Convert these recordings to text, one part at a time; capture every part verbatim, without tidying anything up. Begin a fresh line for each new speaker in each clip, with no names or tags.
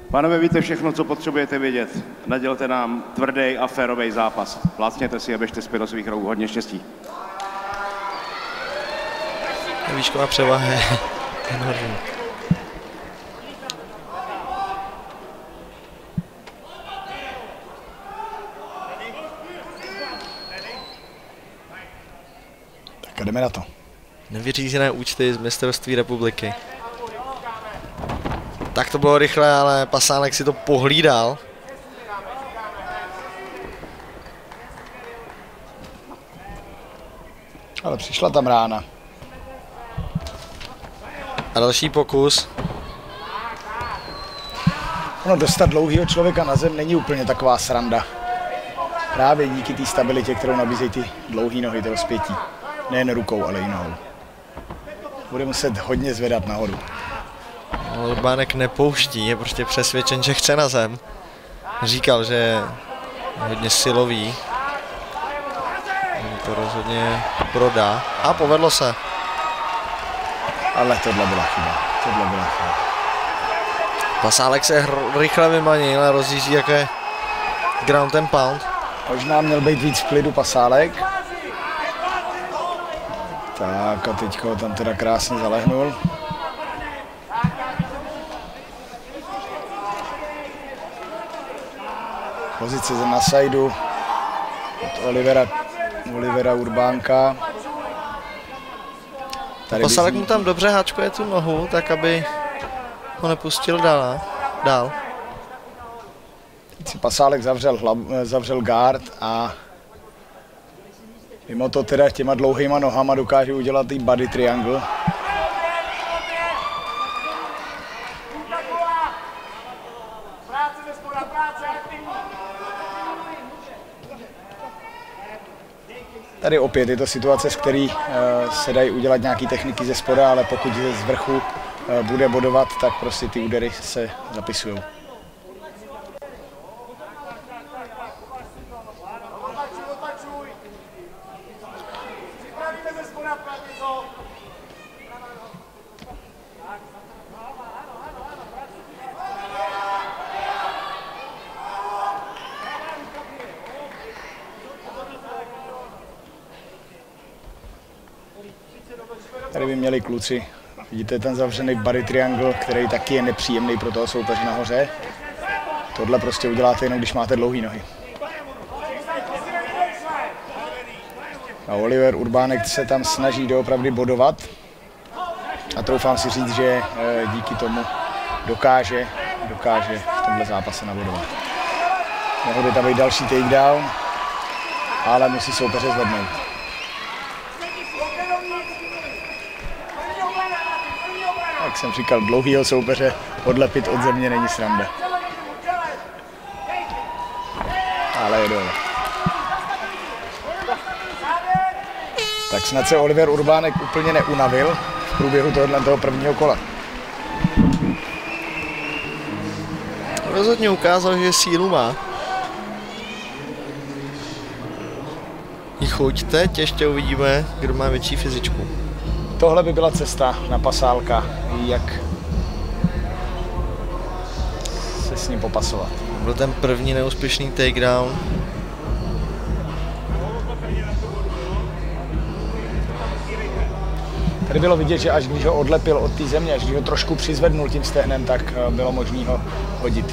Pánové, víte všechno, co potřebujete vědět. Nadělte nám tvrdý a férový zápas. Plácněte si a běžte zpět do svých rohů. Hodně štěstí.
Výšková převaha je enormní.
Tak jdeme na to.
Nevyřízené účty z mistrovství republiky. Tak to bylo rychle, ale Pasánek si to pohlídal.
Ale přišla tam rána.
A další pokus.
Ono dostat dlouhýho člověka na zem není úplně taková sranda. Právě díky té stabilitě, kterou nabízejí ty dlouhý nohy, to rozpětí. Nejen rukou, ale i nohou. Bude muset hodně zvedat nahoru.
Ale Urbánek nepouští, je prostě přesvědčen, že chce na zem. Říkal, že je hodně silový. To rozhodně prodá. A povedlo se.
Ale tohle byla chyba. Tohle byla chyba.
Pasálek se rychle vymanil a rozjíždí jako je ground and pound.
Možná měl být víc v klidu Pasálek. Tak a teďka ho tam teda krásně zalehnul. Pozice na sajdu od Olivera, Olivera Urbánka.
Pasálek mu tam dobře háčkuje tu nohu, tak aby ho nepustil dál. dál.
Teď si Pasálek zavřel, hlav, zavřel guard a mimo to teda těma dlouhýma nohama dokáže udělat i body triangle. Tady opět je to situace, z který uh, se dají udělat nějaké techniky ze spoda, ale pokud z vrchu uh, bude bodovat, tak prostě ty údery se zapisují. Tady by měli kluci, vidíte ten zavřený body triangle, který taky je nepříjemný pro toho soupeře nahoře. Tohle prostě uděláte jenom, když máte dlouhé nohy. A Oliver Urbánek se tam snaží doopravdy bodovat. A troufám si říct, že díky tomu dokáže, dokáže v tomhle zápase nabodovat. Nebude tam být další takedown, ale musí soupeře zvednout. Jak jsem říkal, dlouhýho soupeře odlepit od země není sranda. Ale je dole. Tak snad se Oliver Urbánek úplně neunavil v průběhu tohoto toho prvního kola.
Rozhodně ukázal, že sílu má. I chuť, teď ještě uvidíme, kdo má větší fyzičku.
Tohle by byla cesta na Pasálka, jak se s ním popasovat.
Byl ten první neúspěšný takedown.
Tady bylo vidět, že až když ho odlepil od té země, až když ho trošku přizvednul tím stehnem, tak bylo možné ho hodit.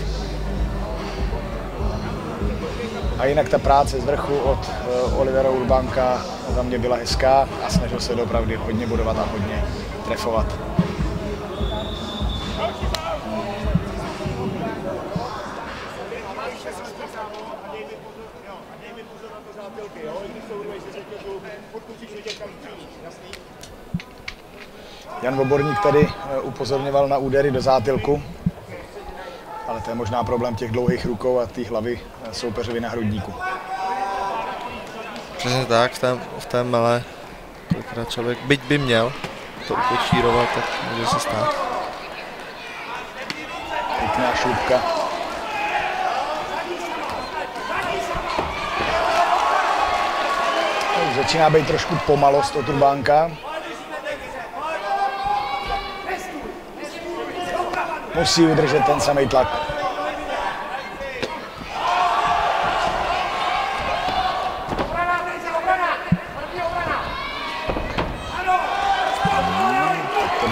A jinak ta práce z vrchu od Olivera Urbánka za mě byla hezká a snažil se opravdu hodně bodovat a hodně trefovat. Jan Voborník tady upozorňoval na údery do zátilku, ale to je možná problém těch dlouhých rukou a té hlavy soupeřovi na hrudníku.
Přesně tak, v té, v té mele, kolikrát člověk, byť by měl to ukočírovat, tak může se stát.
Pěkná šlupka. Začíná být trošku pomalost od Urbánka. Musí udržet ten samý tlak.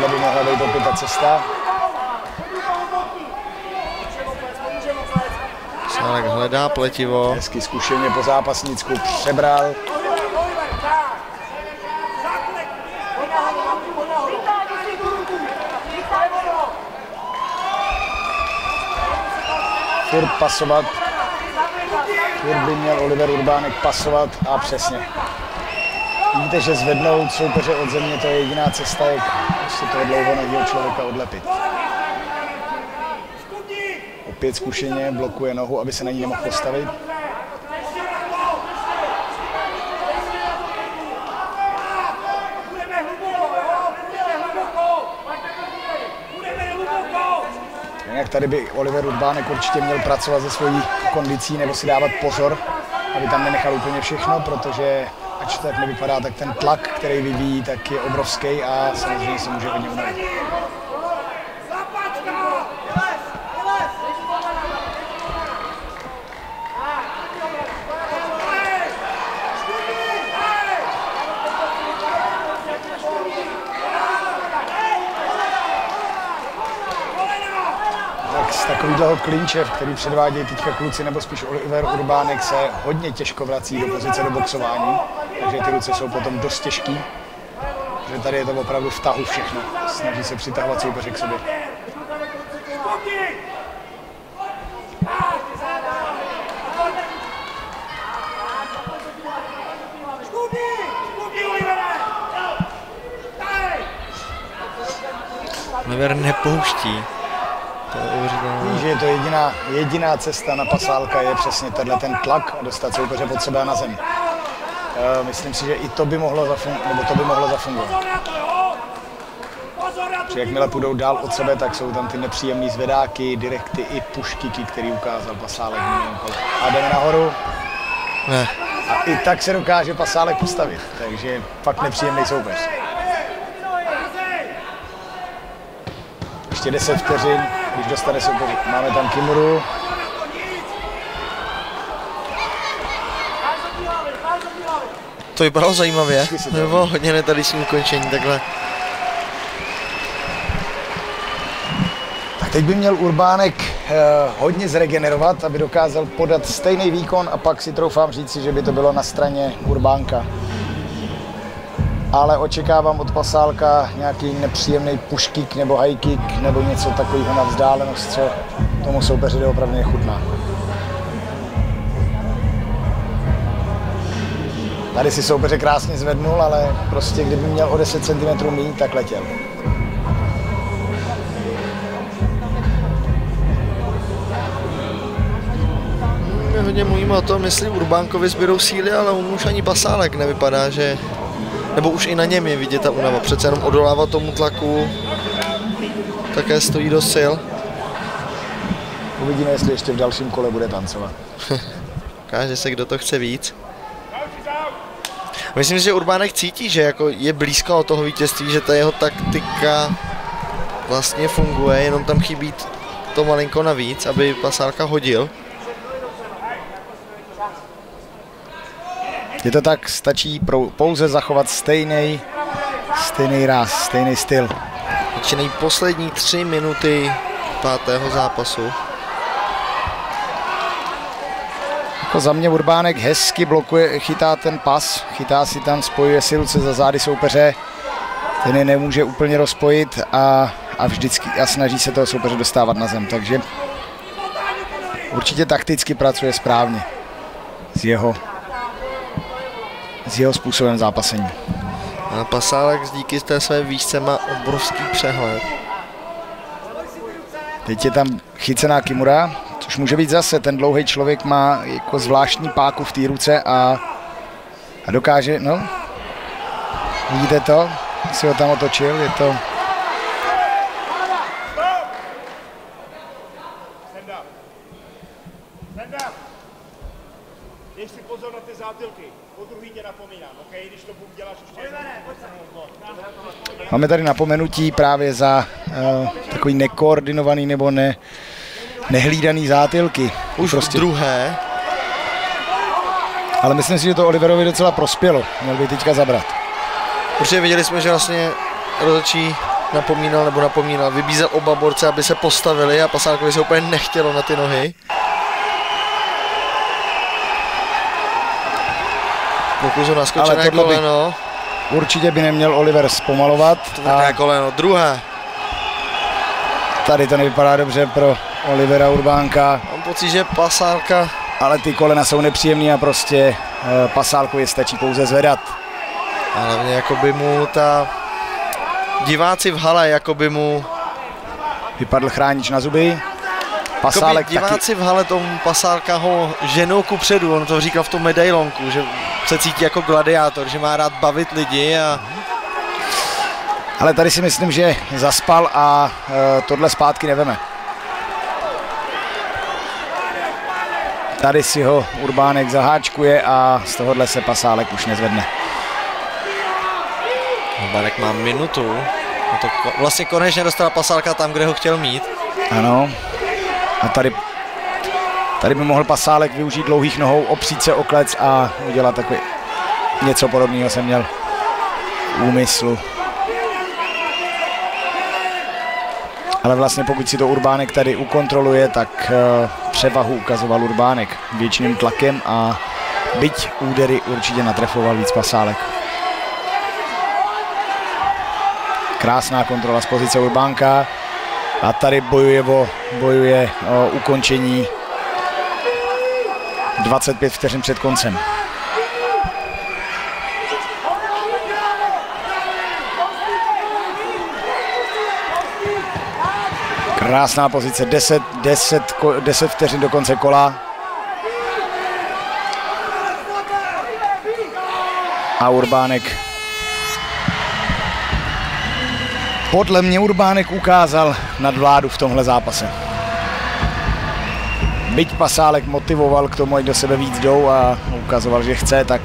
Tohle by mohla být opět ta cesta.
Pasálek hledá pletivo.
Hezky zkušeně po zápasnicku přebral. Furt pasovat. Furt by měl Oliver Urbánek pasovat a přesně. Vidíte, že zvednout soupeře od země, to je jediná cesta, jak prostě toho dlouhonohého člověka odlepit. Opět zkušeně blokuje nohu, aby se na ní nemohl postavit. Jak tady by Oliver Urbánek určitě měl pracovat se svojí kondicí nebo si dávat pozor, aby tam nenechal úplně všechno, protože ač to tak nevypadá, tak ten tlak, který vyvíjí, tak je obrovský a samozřejmě se může hodně unavit. Z takového klinče, který předvádějí teďka kluci, nebo spíš Oliver Urbánek, se hodně těžko vrací do pozice do boxování, takže ty ruce jsou potom dost těžký, že tady je to opravdu v tahu všechno, snaží se přitahovat soupeře k sobě.
Oliver nepouští.
Víš, že je to jediná, jediná cesta na Pasálka, je přesně tenhle ten tlak a dostat soupeře pod sebe na zem. Uh, myslím si, že i to by mohlo zafungovat, nebo to by mohlo zafungovat. Že jakmile půjdou dál od sebe, tak jsou tam ty nepříjemné zvedáky, direkty i puškiky, který ukázal Pasálek v minulém kole. A jdeme nahoru.
Ne.
A i tak se dokáže Pasálek postavit, takže fakt nepříjemný soupeř. Ještě deset vteřin, když dostane soupeř. Máme tam Kimuru.
To vypadalo zajímavě, nebo hodně netradiční ukončení takhle.
Tak teď by měl Urbánek eh, hodně zregenerovat, aby dokázal podat stejný výkon a pak si troufám říci, že by to bylo na straně Urbánka. Ale očekávám od Pasálka nějaký nepříjemný pushkick nebo high kick nebo něco takového na vzdálenost, co tomu soupeři opravdu nechutná. Tady si soupeře krásně zvednul, ale prostě kdyby měl o deset centimetrů míň, tak letěl.
Mě hodně mluvíme o tom, jestli Urbánkovi zbydou síly, ale on už ani Pasálek nevypadá, že... Nebo už i na něm je vidět ta únava, přece jenom odolávat tomu tlaku také stojí do sil.
Uvidíme, jestli ještě v dalším kole bude tancovat.
Ukáže se, kdo to chce víc. Myslím si, že Urbánek cítí, že jako je blízko od toho vítězství, že ta jeho taktika vlastně funguje, jenom tam chybí to malinko navíc, aby Pasálka hodil.
Je to tak, stačí pro, pouze zachovat stejný, stejný ráz, stejný styl.
Začínají poslední tři minuty pátého zápasu.
Jako za mě Urbánek hezky blokuje, chytá ten pas, chytá si tam, spojuje si ruce za zády soupeře, ten je nemůže úplně rozpojit a, a vždycky a snaží se toho soupeře dostávat na zem, takže určitě takticky pracuje správně z jeho s jeho způsobem zápasení.
A Pasálek díky té své výšce má obrovský přehled.
Teď je tam chycená Kimura, což může být zase, ten dlouhý člověk má jako zvláštní páku v té ruce a, a dokáže, no, vidíte to, si ho tam otočil, je to...
Dej si pozor na ty zátilky, po druhý tě napomínám, ok? Když to budu dělat ještě jednou.
Máme tady napomenutí právě za uh, takový nekoordinovaný nebo ne, nehlídaný zátilky.
Už prostě druhé.
Ale myslím si, že to Oliverovi docela prospělo, měl by teďka zabrat.
Protože viděli jsme, že vlastně rozhodčí napomínal nebo napomínal, vybízel oba borce, aby se postavili a Pasálkovi se úplně nechtělo na ty nohy. Pokus o naskočené koleno.
Určitě by neměl Oliver zpomalovat.
Tvrdé koleno, druhé.
Tady to nevypadá dobře pro Olivera Urbánka.
Mám pocit, že Pasálka...
Ale ty kolena jsou nepříjemný a prostě Pasálkovi stačí pouze zvedat.
Ale hlavně jako by mu ta... Diváci v hale jako by mu...
Vypadl chránič na zuby. Pasálek
taky... Diváci v hale tomu Pasálka ho ženou ku předu, on to říkal v tom medailonku, že se cítí jako gladiátor, že má rád bavit lidi a...
Ale tady si myslím, že zaspal a e, tohle zpátky neveme. Tady si ho Urbánek zaháčkuje a z tohohle se Pasálek už nezvedne.
Urbánek má minutu. To vlastně konečně dostal Pasálka tam, kde ho chtěl mít.
Ano. A tady, tady by mohl Pasálek využít dlouhých nohou, opřít se o klec a udělat takový něco podobného jsem měl v úmyslu. Ale vlastně pokud si to Urbánek tady ukontroluje, tak uh, převahu ukazoval Urbánek většiným tlakem a byť údery určitě natrefoval víc Pasálek. Krásná kontrola z pozice Urbánka a tady bojuje o, bojuje o ukončení dvacet pět vteřin před koncem. Krásná pozice, deset, deset, deset vteřin do konce kola. A Urbánek. Podle mě Urbánek ukázal nadvládu v tomhle zápase. Byť Pasálek motivoval k tomu, ať do sebe víc jdou a ukazoval, že chce, tak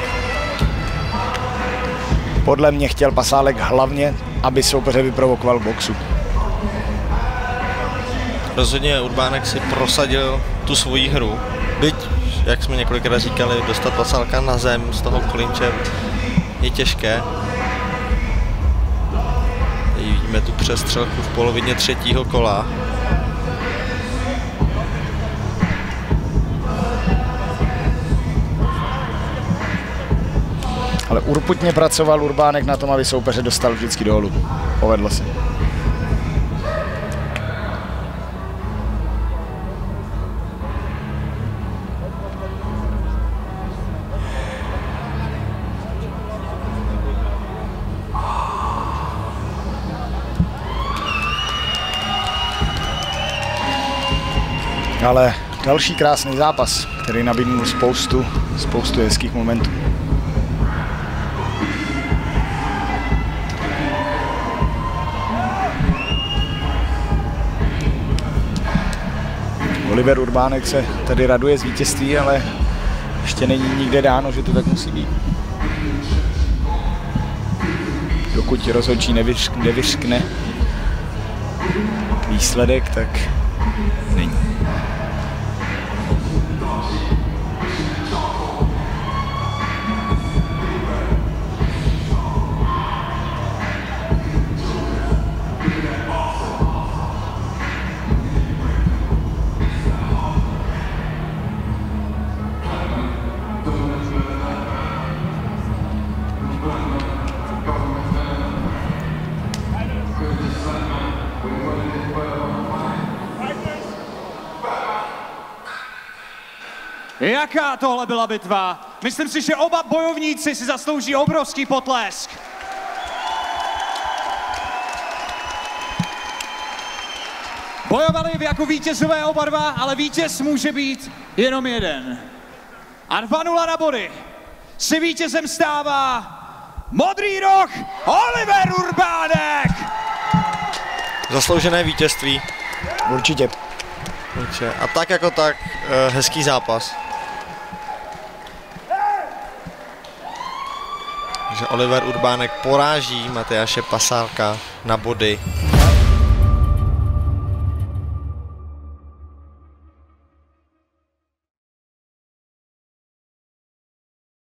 podle mě chtěl Pasálek hlavně, aby soupeře vyprovokoval v boxu.
Rozhodně Urbánek si prosadil tu svoji hru, byť, jak jsme několikrát říkali, dostat Pasálka na zem z toho klinče je těžké. Teď vidíme tu přestřelku v polovině třetího kola.
Ale urputně pracoval Urbánek na tom, aby soupeře dostal vždycky dolů. Povedlo se. Ale další krásný zápas, který nabídnul spoustu, spoustu hezkých momentů. Oliver Urbánek se tady raduje z vítězství, ale ještě není nikde dáno, že to tak musí být. Dokud rozhodčí nevyřkne výsledek, tak není.
Jaká tohle byla bitva? Myslím si, že oba bojovníci si zaslouží obrovský potlesk. Bojovali jako vítězové oba dva, ale vítěz může být jenom jeden. A dva nula na body. Si vítězem stává modrý roh Oliver Urbánek.
Zasloužené vítězství.
Určitě.
Určitě. A tak jako tak, hezký zápas. Že Oliver Urbánek poráží Matyáše Pasálka na body.